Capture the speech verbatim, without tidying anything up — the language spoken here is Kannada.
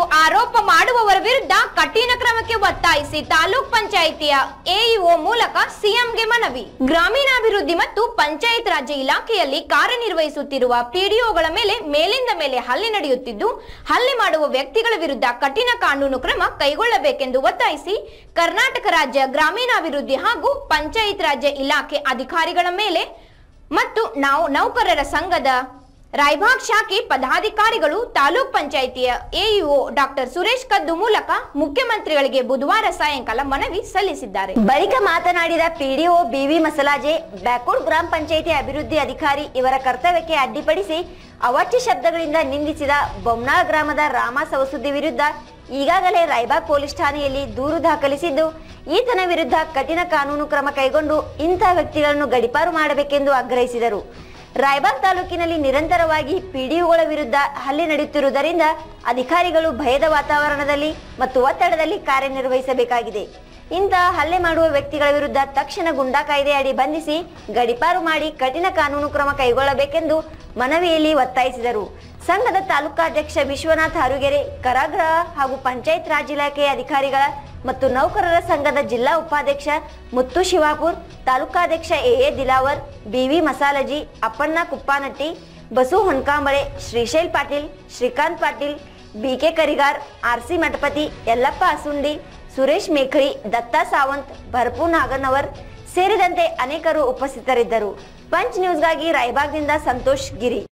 ಆರೋಪ ಮಾಡುವವರ ವಿರುದ್ಧ ಕಠಿಣ ಕ್ರಮಕ್ಕೆ ಒತ್ತಾಯಿಸಿ ತಾಲೂಕ್ ಪಂಚಾಯಿತಿಯ ಎಇಒ ಮೂಲಕ ಸಿಎಂಗೆ ಮನವಿ. ಗ್ರಾಮೀಣಾಭಿವೃದ್ಧಿ ಮತ್ತು ಪಂಚಾಯತ್ ರಾಜ್ ಇಲಾಖೆಯಲ್ಲಿ ಕಾರ್ಯನಿರ್ವಹಿಸುತ್ತಿರುವ ಪಿಡಿಒಗಳ ಮೇಲೆ ಮೇಲಿಂದ ಮೇಲೆ ಹಲ್ಲೆ ನಡೆಯುತ್ತಿದ್ದು, ಹಲ್ಲೆ ಮಾಡುವ ವ್ಯಕ್ತಿಗಳ ವಿರುದ್ಧ ಕಠಿಣ ಕಾನೂನು ಕ್ರಮ ಕೈಗೊಳ್ಳಬೇಕೆಂದು ಒತ್ತಾಯಿಸಿ ಕರ್ನಾಟಕ ರಾಜ್ಯ ಗ್ರಾಮೀಣಾಭಿವೃದ್ಧಿ ಹಾಗೂ ಪಂಚಾಯತ್ ರಾಜ್ ಇಲಾಖೆ ಅಧಿಕಾರಿಗಳ ಮೇಲೆ ಮತ್ತು ನಾವು ನೌಕರರ ಸಂಘದ ರಾಯಬಾಗ್ ಶಾಖೆ ಪದಾಧಿಕಾರಿಗಳು ತಾಲೂಕ್ ಪಂಚಾಯಿತಿಯ ಎಇಒ ಡಾಕ್ಟರ್ ಸುರೇಶ್ ಕದ್ದು ಮೂಲಕ ಮುಖ್ಯಮಂತ್ರಿಗಳಿಗೆ ಬುಧವಾರ ಸಾಯಂಕಾಲ ಮನವಿ ಸಲ್ಲಿಸಿದ್ದಾರೆ. ಬಳಿಕ ಮಾತನಾಡಿದ ಪಿಡಿಒ ಬಿವಿ ಮಸಲಾಜೆ, ಬ್ಯಾಕೋಡ್ ಗ್ರಾಮ ಪಂಚಾಯಿತಿ ಅಭಿವೃದ್ಧಿ ಅಧಿಕಾರಿ ಇವರ ಕರ್ತವ್ಯಕ್ಕೆ ಅಡ್ಡಿಪಡಿಸಿ ಅವಾಚ್ಯ ಶಬ್ದಗಳಿಂದ ನಿಂದಿಸಿದ ಬೊಮ್ನಾಳ್ ಗ್ರಾಮದ ರಾಮ ಸವಸುದ್ದಿ ವಿರುದ್ಧ ಈಗಾಗಲೇ ರಾಯಬಾಗ್ ಪೊಲೀಸ್ ಠಾಣೆಯಲ್ಲಿ ದೂರು ದಾಖಲಿಸಿದ್ದು, ಈತನ ವಿರುದ್ಧ ಕಠಿಣ ಕಾನೂನು ಕ್ರಮ ಕೈಗೊಂಡು ಇಂತಹ ವ್ಯಕ್ತಿಗಳನ್ನು ಗಡಿಪಾರು ಮಾಡಬೇಕೆಂದು ಆಗ್ರಹಿಸಿದರು. ರಾಯಬಾಗ್ ತಾಲೂಕಿನಲ್ಲಿ ನಿರಂತರವಾಗಿ ಪಿಡಿಒಗಳ ವಿರುದ್ಧ ಹಲ್ಲೆ ನಡೆಯುತ್ತಿರುವುದರಿಂದ ಅಧಿಕಾರಿಗಳು ಭಯದ ವಾತಾವರಣದಲ್ಲಿ ಮತ್ತು ಒತ್ತಡದಲ್ಲಿ ಕಾರ್ಯನಿರ್ವಹಿಸಬೇಕಾಗಿದೆ. ಇಂತಹ ಹಲ್ಲೆ ಮಾಡುವ ವ್ಯಕ್ತಿಗಳ ವಿರುದ್ಧ ತಕ್ಷಣ ಗುಂಡಾ ಕಾಯ್ದೆ ಅಡಿ ಬಂಧಿಸಿ ಗಡಿಪಾರು ಮಾಡಿ ಕಠಿಣ ಕಾನೂನು ಕ್ರಮ ಕೈಗೊಳ್ಳಬೇಕೆಂದು ಮನವಿಯಲ್ಲಿ ಒತ್ತಾಯಿಸಿದರು. ಸಂಘದ ತಾಲೂಕಾಧ್ಯಕ್ಷ ವಿಶ್ವನಾಥ್ ಹಾರುಗೆರೆ, ಕಾರಾಗೃಹ ಹಾಗೂ ಪಂಚಾಯತ್ ರಾಜ್ ಇಲಾಖೆಯ ಅಧಿಕಾರಿಗಳ ಮತ್ತು ನೌಕರರ ಸಂಘದ ಜಿಲ್ಲಾ ಉಪಾಧ್ಯಕ್ಷ ಮುತ್ತು ಶಿವಾಪುರ್, ತಾಲೂಕಾಧ್ಯಕ್ಷ A A Dilawar, B V Masalaji, Appanna Kuppanatti, Basu Honkambale, Shrishail Patil, Shrikant Patil, B K Karigar, R C Mathapati, Yallappa Asundi, Suresh Mekhali, Datta Sawant, Bharapu Naganavar ಸೇರಿದಂತೆ ಅನೇಕರು ಉಪಸ್ಥಿತರಿದ್ದರು. ಪಂಚ್ ನ್ಯೂಸ್ಗಾಗಿ ರಾಯಬಾಗ್ನಿಂದ ಸಂತೋಷ್ ಗಿರಿ.